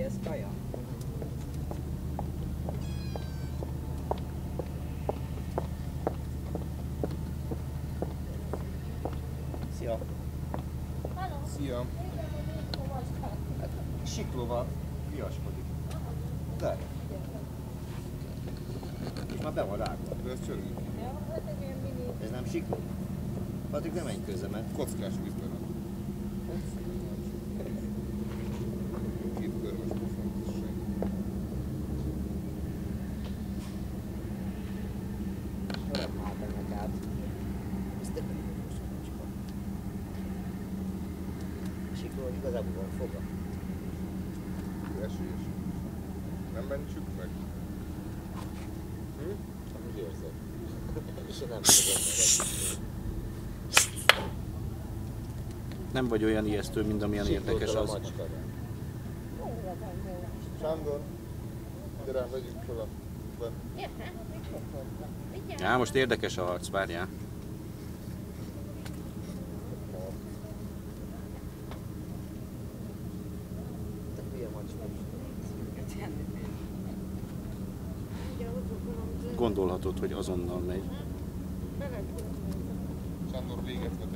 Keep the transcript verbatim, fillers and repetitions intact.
ez kaja. Szia! Szia! Hát, siklóval viaskodik. De. És már be van rágva. De ez csörgik. Ez nem sikló? Patrik, nem menj közre, mert... Kockás vízben van. Két körmes pofon. Nem már ennek át. Ez tényleg jó szakacska. Sikló igazából van foga. Esélyes. Nem mentsük meg? Hm? Úgy érzed. És én nem fogom meg. Nem vagy olyan ijesztő, mint amilyen érdekes az. Sándor, gyere, vegyünk fel a... Já, most érdekes a harc, várjál. Gondolhatod, hogy azonnal megy. Sándor véget vett.